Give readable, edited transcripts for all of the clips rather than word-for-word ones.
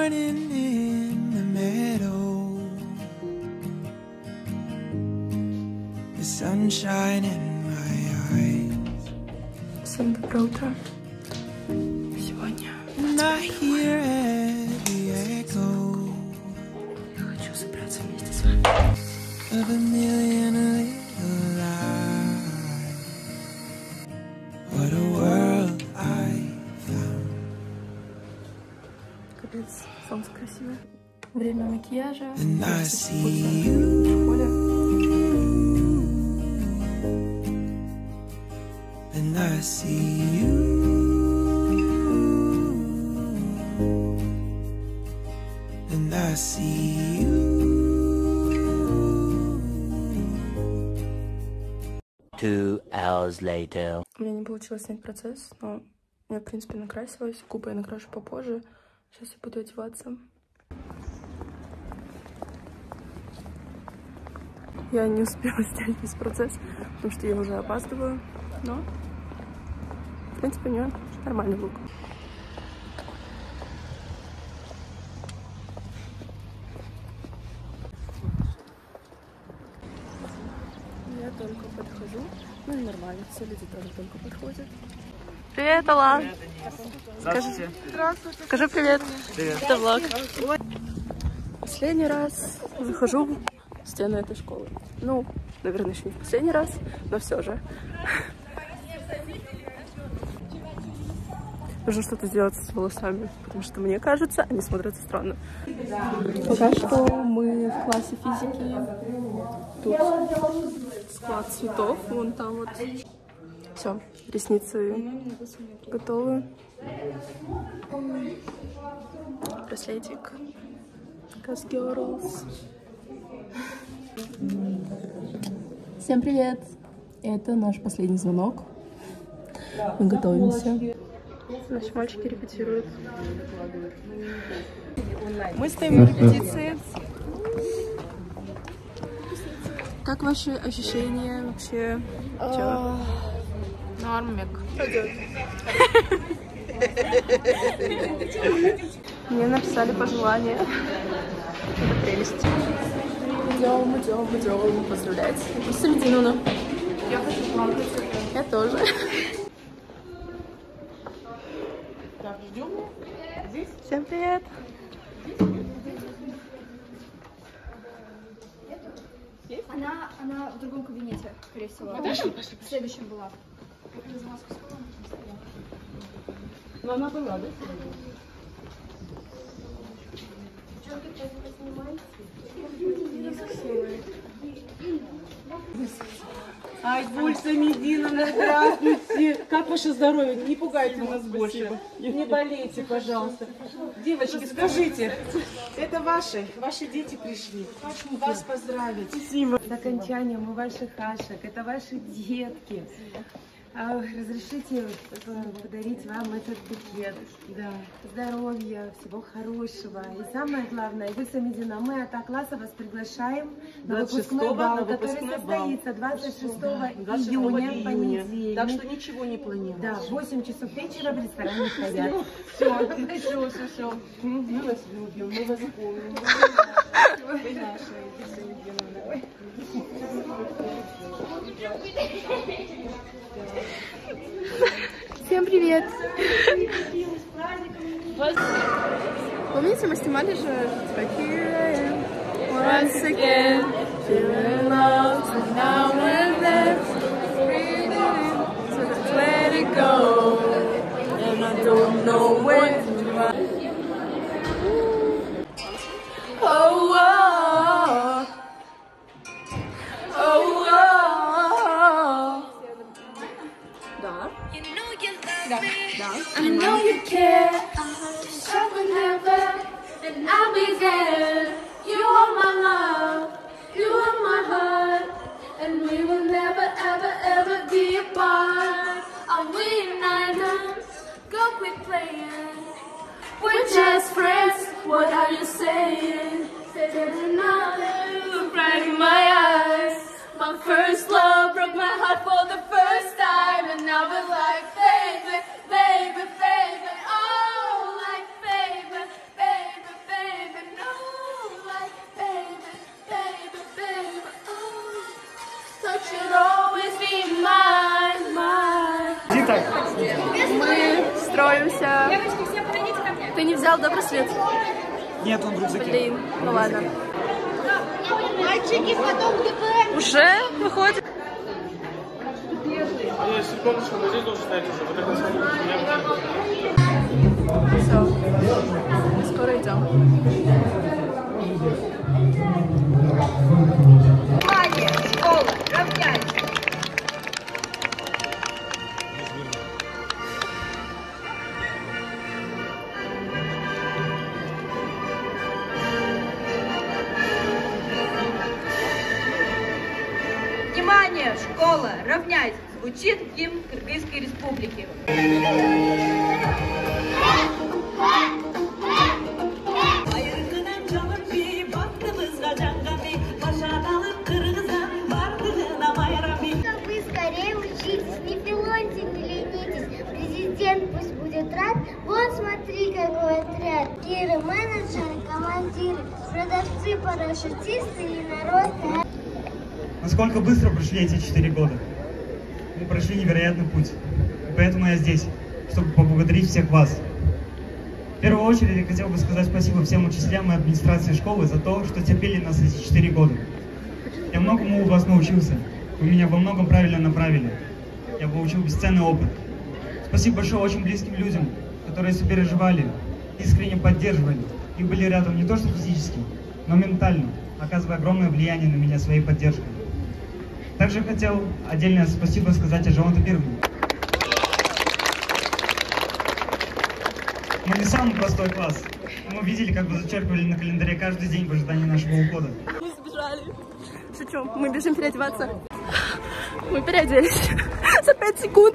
morning in the meadow, the sunshine in my eyes. Всем доброе утро. Сегодня я хочу собраться вместе с вами. Of a million little lies. What a world I found. Капец, солнце красивое. Время макияжа. And I see you. And I see you. And I see you. 2 hours later. У меня не получилось снять процесс, но я, в принципе, накрасилась. Губы я накрашу попозже. Сейчас я буду одеваться. Я не успела снять весь процесс, потому что я уже опаздываю. Но, в принципе, у нее нормальный лук. Я только подхожу. Ну и нормально, все люди тоже только подходят. Привет, Алла! Здравствуйте. Скажи привет. Привет. Это влог. Последний раз захожу в стены этой школы. Ну, наверное, еще не в последний раз, но все же. Нужно что-то сделать с волосами, потому что, мне кажется, они смотрятся странно. Пока что мы в классе физики. Тут склад цветов, вон там вот. Все, ресницы готовы. Браслетик. Cause girls. Всем привет! Это наш последний звонок. Мы готовимся. Наши мальчики репетируют. Мы стоим на репетиции. Как ваши ощущения вообще? Чё? Нормик. Мне написали пожелания. Это прелесть. Идем поздравлять. Середину. Я хочу плакать. Я тоже. Так, ждем. Здесь? Всем привет. Она в другом кабинете, скорее всего. Пошли. В следующем была. Но она была, да? Ай, Гульса Мединовна, здравствуйте! Как ваше здоровье? Не пугайте нас больше. Не болейте, пожалуйста. Девочки, скажите, это ваши дети пришли. Вас поздравить. С окончанием ваших ашек. Это ваши детки. Разрешите подарить вам этот букет. Да. Здоровья, всего хорошего. И самое главное, Гульса Медина, мы от А-класса вас приглашаем на выпускной бал, который состоится 26 июня, понедельник. Так что ничего не планируем. Да, в 8 часов вечера в ресторане «Ходят». Все. Мы вас любим, мы вас помним. Вы наши, Гульса Мединовна. Всем привет! Помните, мы снимали же Once again, feeling lost, and now we're there, breathing in, so just let it go, and I don't know where to run. Oh, oh, oh, oh. Да. I know you care. I will never, and I'll be there. You are my love, you are my heart, and we will never, ever, ever be apart. Are we united? Go quit playing. We're just friends. What are you saying? There's another look right in my eyes. My first love broke my heart for the first time, and now we're like, baby, baby, baby, oh, like baby, baby, Ты не взял, да, браслет? Нет, он в рюкзаке. Блин, ну ладно. Мальчики, потом ГПМ. Уже выходит? Секундочку, мы здесь должен стоять уже. Вот это Все. Мы скоро идем. Внимание, школа, равняйся. Внимание, школа, равняйся. Звучит гимн Кыргызской республики. Вы скорее учитесь, не пилоньте, не ленитесь. Президент пусть будет рад. Вот смотри, какой отряд. Киры, менеджеры, командиры, продавцы, парашютисты и народ. Насколько быстро прошли эти 4 года? Мы прошли невероятный путь. И поэтому я здесь, чтобы поблагодарить всех вас. В первую очередь я хотел бы сказать спасибо всем учителям и администрации школы за то, что терпели нас эти 4 года. Я многому у вас научился. Вы меня во многом правильно направили. Я получил бесценный опыт. Спасибо большое очень близким людям, которые сопереживали, искренне поддерживали и были рядом не то что физически, но ментально, оказывая огромное влияние на меня своей поддержкой. Также хотел отдельное спасибо сказать Ажалу Табировне. Мы не самый простой класс. Мы видели, как вы зачеркивали на календаре каждый день в ожидании нашего ухода. Мы сбежали. Шучу, мы бежим переодеваться. Мы переоделись за 5 секунд.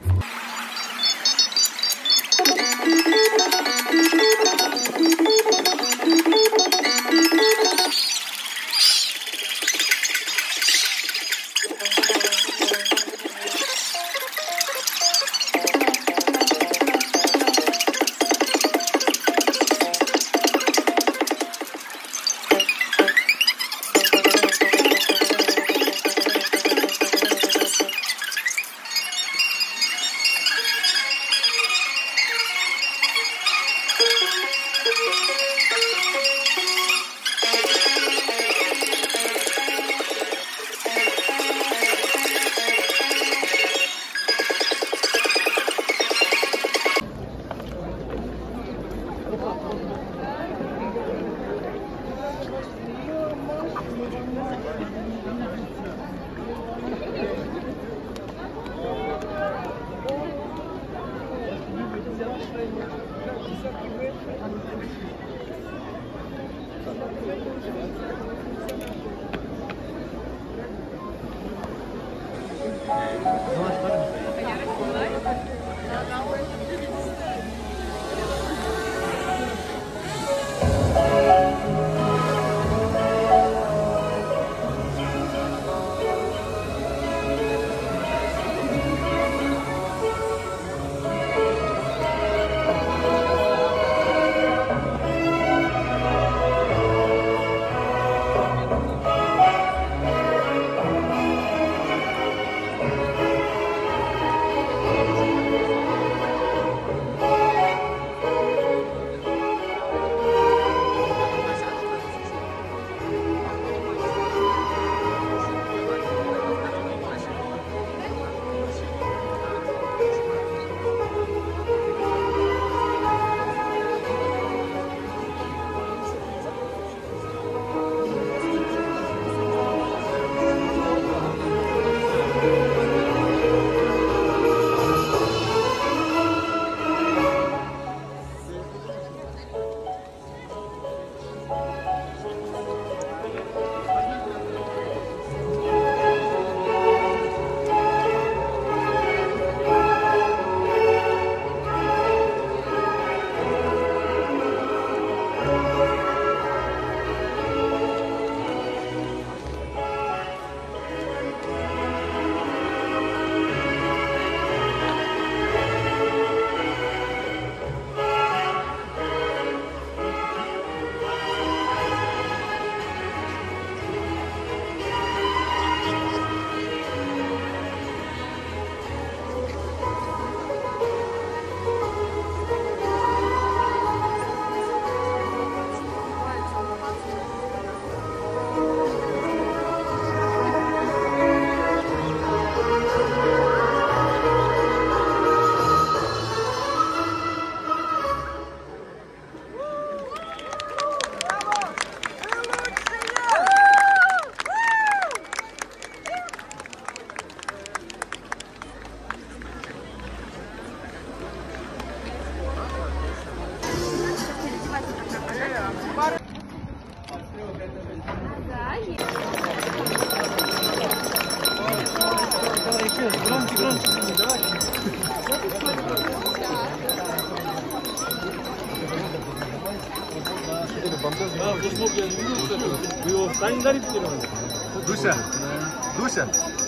Дуся, Дуся.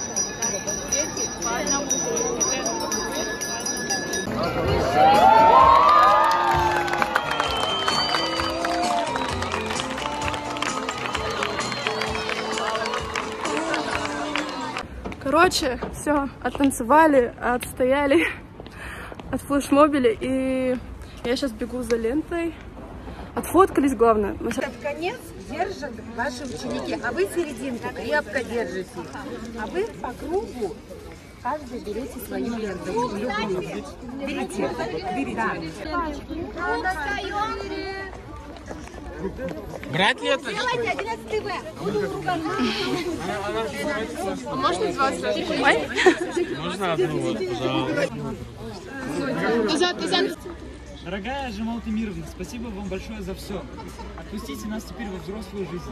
Короче, все, оттанцевали, отстояли, отфлешмобили, и я сейчас бегу за лентой. Отфоткались, главное. Этот конец держат ваши ученики, а вы серединку крепко держите. А вы по кругу каждый берете свою ленточку, любую. Берите, берите. Брать ли это? Делайте 11 В. А можно из вас? Можно одну, вот, пожалуйста. Дорогая Жамал Темировна, спасибо вам большое за все. Отпустите нас теперь во взрослую жизнь.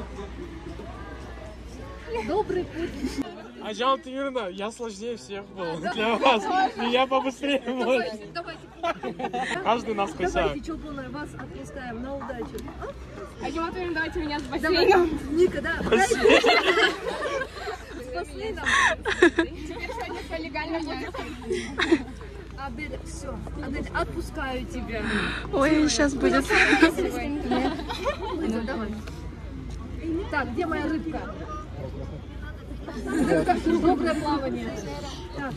Добрый путь. А Жамал Темировна, я сложнее всех был для вас. И я побыстрее может. Каждый нас косяк. Давайте, Чулпуна, вас отпускаем на удачу. А Жамал Темировна, давайте меня с бассейном. Ника, да? С бассейном. Теперь сегодня полигально яхта. Адель, все. Адель, отпускаю тебя. Ой, сейчас будет. Нет. Давай. Так, где моя рыбка? Это удобное плавание. Так.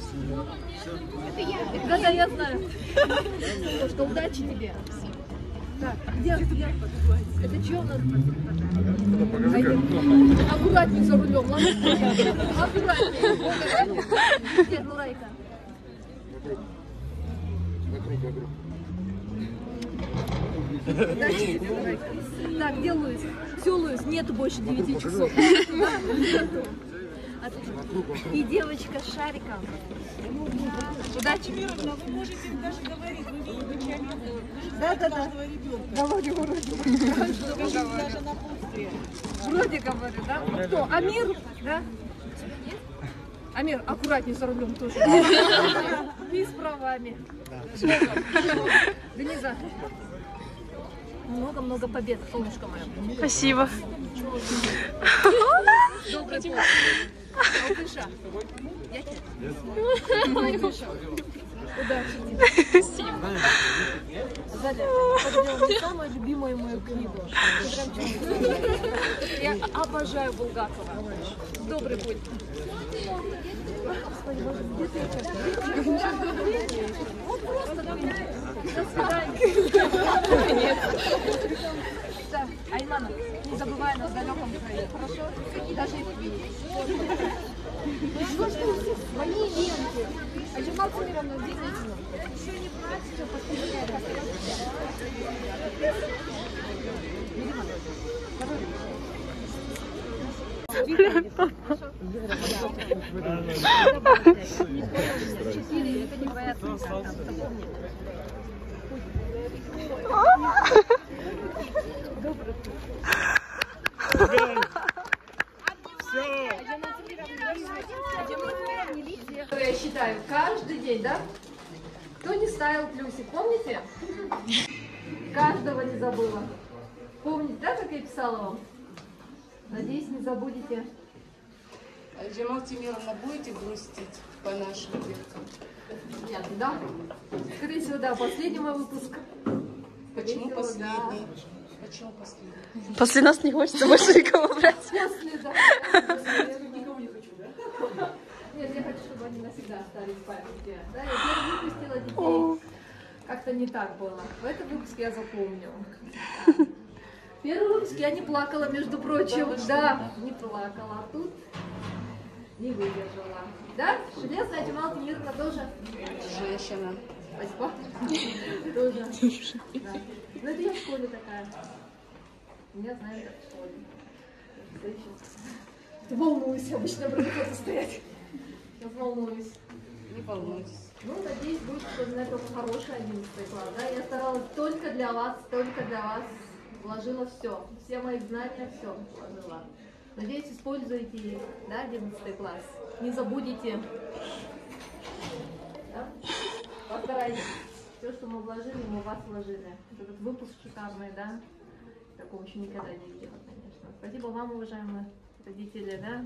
Да, я знаю. Что удачи тебе. Так, где? Это что у нас? Аккуратнее за рулем, ладно? Аккуратнее. Где Нурайка? Удачи тебе, Нурайка. Так, где Луис? Все, Луис, нету больше 9 часов. Отлично. И девочка с шариком. Удачи. Вы можете даже говорить, вы видите, Да. Говорю. даже на пустые. Вроде говорю, да? Кто? Амир? Да? Амир, аккуратнее за рулем тоже. И с правами. Дениза. Много-много побед, солнышко мое. Спасибо. Добрый путь. Алкыша. Я тебе. Алкыша. Удачи тебе. Спасибо. Заля, это самая любимая мою книгу. Я обожаю Булгакова. Добрый путь. Господи, боже, где ты? Вот просто до свидания. Так, Аймана, не забывай нас в далеком крае, хорошо? Даже свои ленты. А Жамал Темировна, действительно. Еще не брать, все подписать. Это не твоя отметка, запомни. Добрый путь. Я считаю каждый день, да? Кто не ставил плюсик, помните? Каждого не забыла. Помните, да, как я писала вам? Надеюсь, не забудете. Жамал Темировна, будете грустить по нашим деткам? Нет, да? Скорее всего, да. Последний мой выпуск. Почему всего, последний? да. Почему последний? После нас не хочется больше никого брать. После, да. Я никого не хочу, да? Нет, я хочу, чтобы они навсегда остались в памяти. Да, я первый выпустила детей. Как-то не так было. В этом выпуске я запомню. В первом выпуске я не плакала, между прочим. Да, не плакала. А тут не выдержала. Да? Железная Жамал Темировна тоже? Женщина. Спасибо. Тоже. Да. Ну это я в школе такая. Меня знают как в школе. Волнуюсь, обычно буду кто-то стоять. Сейчас волнуюсь. Не волнуйтесь. Ну, надеюсь, будет вспоминать только хороший 11 класс. Да? Я старалась только для вас, вложила все. Все мои знания, все вложила. Надеюсь, используете их, да, 11 класс. Не забудете. Да? Постарайтесь. Все, что мы вложили, мы в вас вложили. Вот этот выпуск шикарный, да? Такого еще никогда не видела. Спасибо вам, уважаемые родители, да?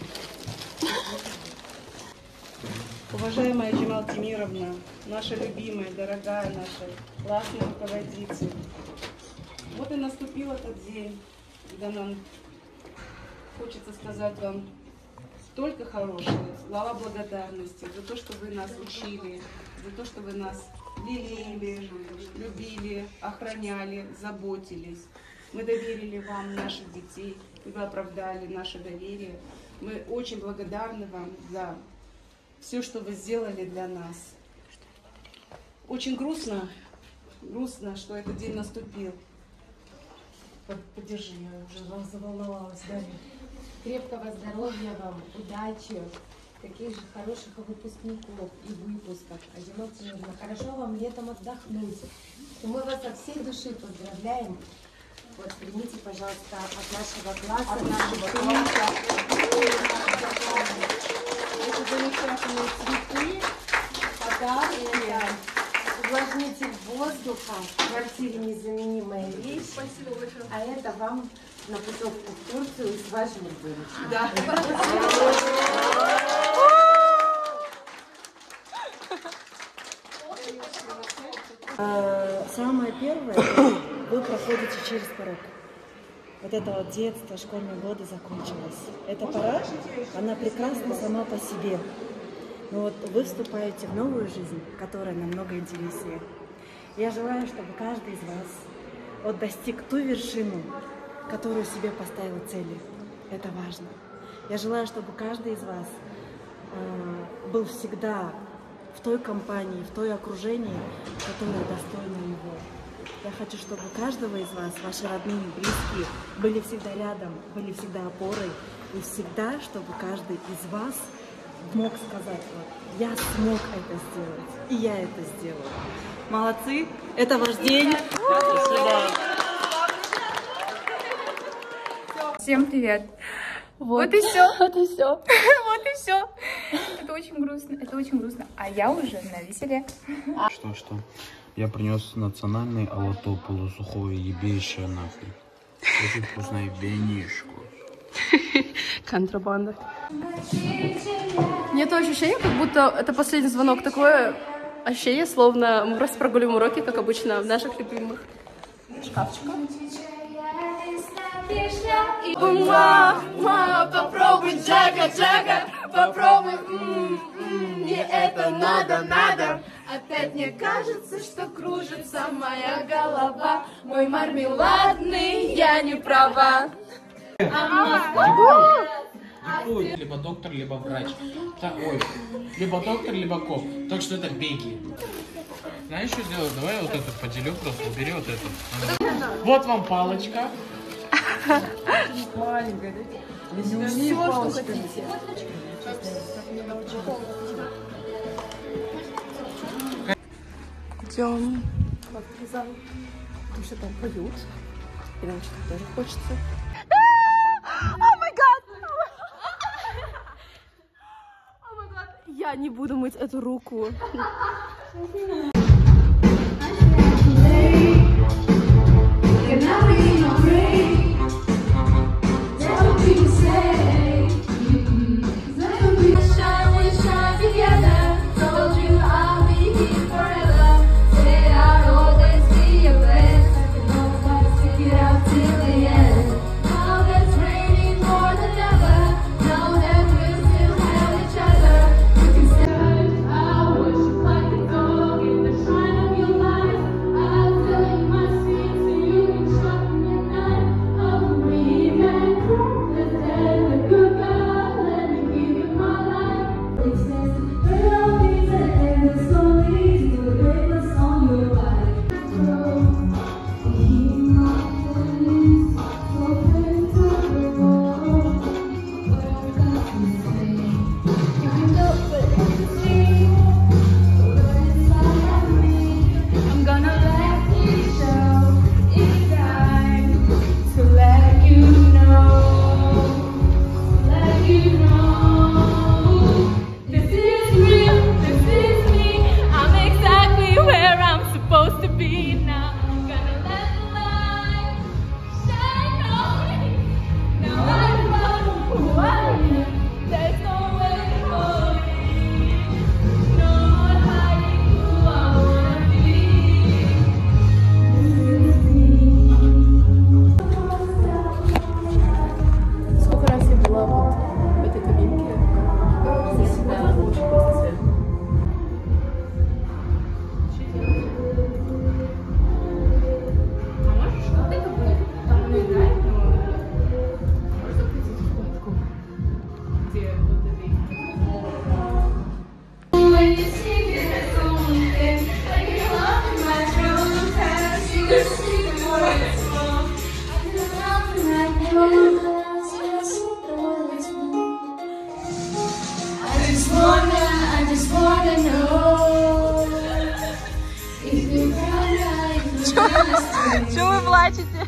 Уважаемая Джемал Тимировна, наша любимая, дорогая наша классная руководитель. Вот и наступил этот день, когда нам хочется сказать вам только хорошее, слова благодарности за то, что вы нас учили, за то, что вы нас лелеяли, любили, охраняли, заботились. Мы доверили вам наших детей, и вы оправдали наше доверие. Мы очень благодарны вам за все, что вы сделали для нас. Очень грустно, что этот день наступил. Подержи, я уже заволновалась, Дарья. Крепкого здоровья вам, удачи, таких же хороших выпускников и выпусков. Джемал Тимировна, хорошо вам летом отдохнуть. И мы вас от всей души поздравляем. Вот, примите, пожалуйста, от нашего класса. Это замечательные цветы, подарки, увлажнитель воздуха, в квартире незаменимая вещь. Спасибо большое. А это вам на путевку в Турцию с вашим ребеночком. Да. Самое первое, вы проходите через порог. Вот это вот детство, школьные годы закончилось. Эта пора, она прекрасна сама по себе. Но вот вы вступаете в новую жизнь, которая намного интереснее. Я желаю, чтобы каждый из вас вот достиг ту вершину, которую себе поставил цели. Это важно. Я желаю, чтобы каждый из вас был всегда в той компании, в той окружении, которое достойно его. Я хочу, чтобы у каждого из вас, ваши родные, близкие, были всегда рядом, были всегда опорой. И всегда, чтобы каждый из вас мог сказать, вот, я смог это сделать, и я это сделаю. Молодцы, это ваш день. Спасибо. Всем привет. Вот и все. Вот и все. Вот и все. Это очень грустно. Это очень грустно. А я уже на веселе. Что? Я принес национальный алато полусухое ебейшее нахуй. Очень вкусное винишко. Контрабанда. Нет ощущения, как будто это последний звонок. Такое ощущение, словно мы просто прогуливаем уроки, как обычно, в наших любимых шкафчиках. Попробуй, Джага, попробуй, мне это надо. Опять мне кажется, что кружится моя голова. Мой мармеладный, я не права. Либо доктор, либо врач. Ой, либо доктор, либо коп. Так что это беги. Знаешь, что сделать? Давай вот эту поделю просто. Убери вот эту. Вот вам палочка. Маленькая, да? Все, что хотите. Идем в автозал, потому что там поют, и нам что-то тоже хочется. О май гад! Я не буду мыть эту руку. I wish like a dog in the плачете.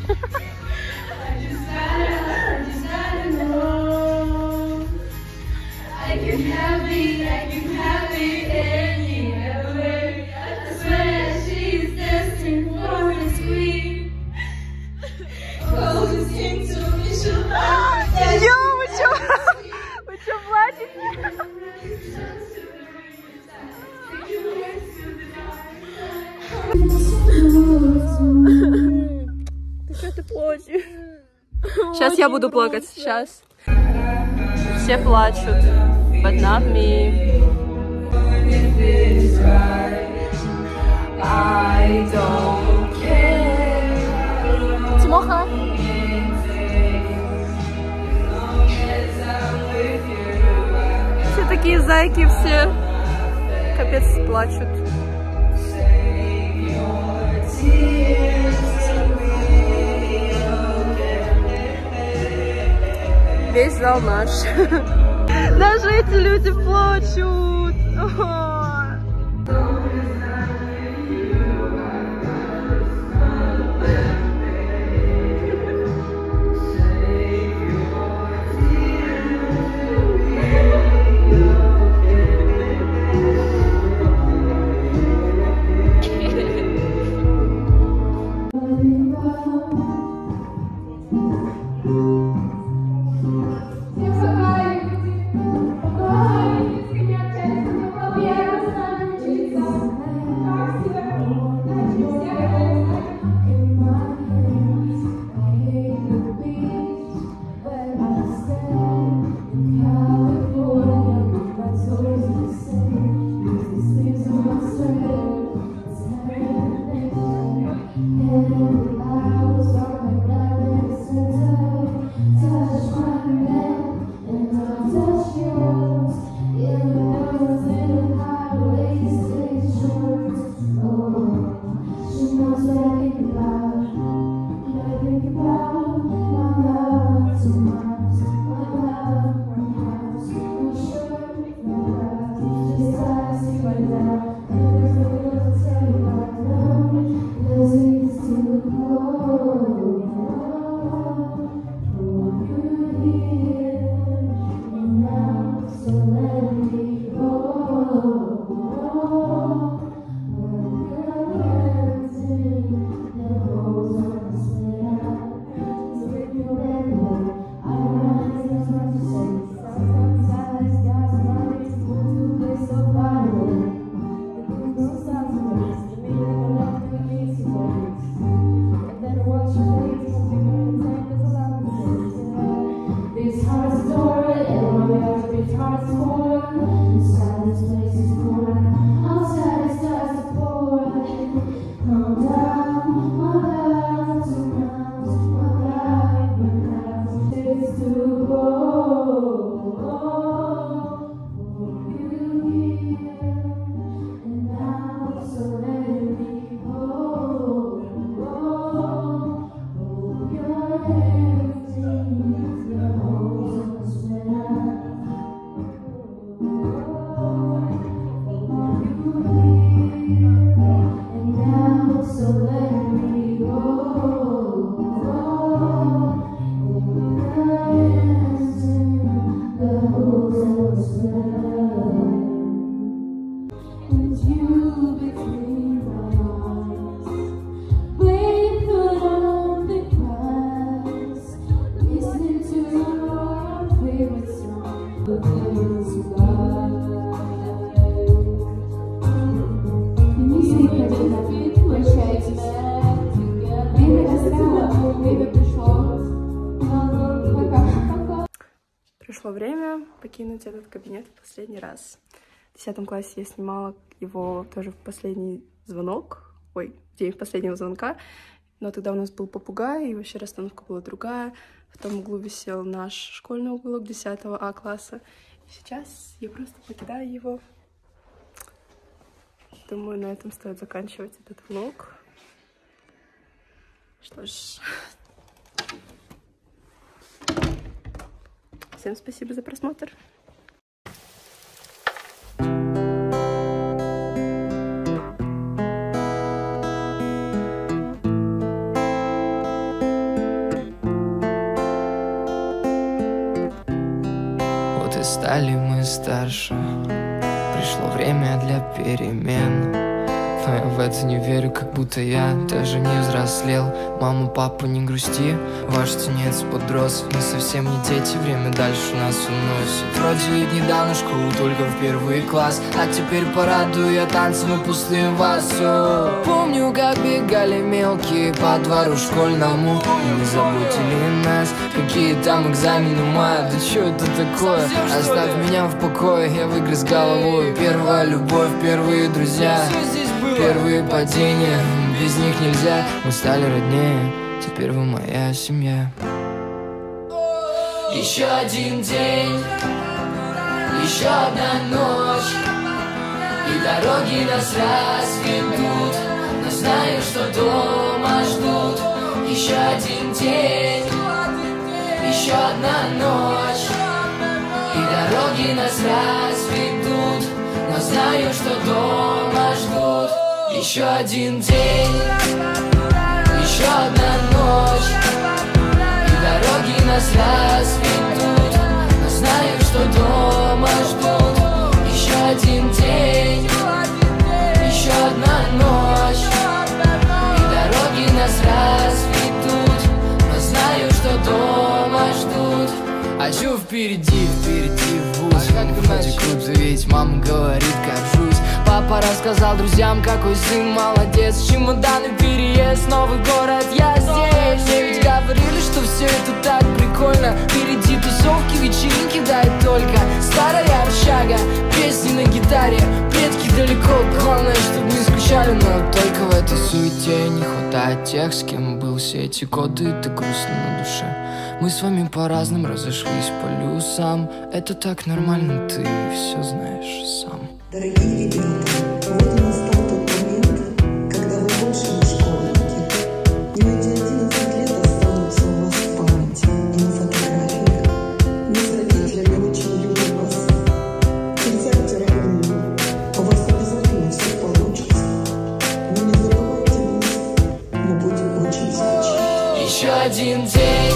I can have it any way. I swear she's destined for this queen. Closest thing to me, she'll Вы чё плачете? Ты что ты плачешь? Сейчас я буду плакать, сейчас. Все плачут, but not me. I don't care. Тимоха. Все такие зайки, все капец плачут. Весь зал наш. Даже эти люди плачут. Пришло время покинуть этот кабинет в последний раз. В 10 классе я снимала его тоже в последний звонок, в день последнего звонка, но тогда у нас был попугай, и вообще расстановка была другая. В том углу висел наш школьный уголок 10 А класса. И сейчас я просто покидаю его. Думаю, на этом стоит заканчивать этот влог. Что ж, всем спасибо за просмотр. стали мы старше, пришло время для перемен. Но я в это не верю, как будто я даже не взрослел. Мама, папа, не грусти, ваш тенец подрос. Мы совсем не дети, время дальше нас уносит. Вроде ведь недавно в школу, только в первый класс, а теперь порадую я танцем и пустым васу. Помню, как бегали мелкие по двору школьному, и не заботили нас, какие там экзамены мая. Да чё это такое? Оставь меня в покое, я выгрыз головой. Первая любовь, первые друзья, первые падения, без них нельзя. Мы стали роднее, теперь вы моя семья. Еще один день, еще одна ночь, и дороги нас разведут, но знаю, что дома ждут. Еще один день, еще одна ночь, и дороги нас разведут, но знаю, что дома ждут. Еще один день, еще одна ночь, и дороги нас разведут, но знаю, что дома ждут. Еще один день, еще одна ночь, и дороги нас разведут, но знаю, что дома ждут. А чё впереди, в вуз, вроде круто, ведь мама говорит, горжусь. Папа рассказал друзьям, какой сын молодец. Чемоданы, переезд, новый город, я здесь. Мне ведь говорили, что все это так прикольно. Впереди тусовки, вечеринки, да и только. Старая общага, песни на гитаре, предки далеко. Главное, чтобы не скучали, но только в этой суете не хватает тех, с кем был все эти годы. Так грустно на душе. Мы с вами по-разному разошлись по плюсам. Это так нормально, ты все знаешь сам. Дорогие ребята, вот и настал тот момент, когда вы больше не школьники. Но эти 11 лет останутся у вас в памяти и на фотографиях. Мы с родителями очень любим вас. Присядьте ровнее, у вас обязательно все получится. Но не забывайте нас, мы будем очень скучать. Еще один день,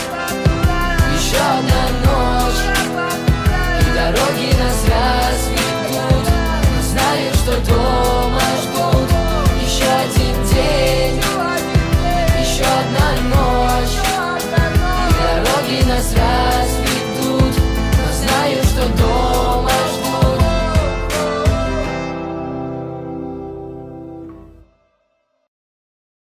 еще одна ночь, и дороги нас разведут, но знаю, что дома ждут. Еще один день, еще одна ночь, и дороги нас разведут.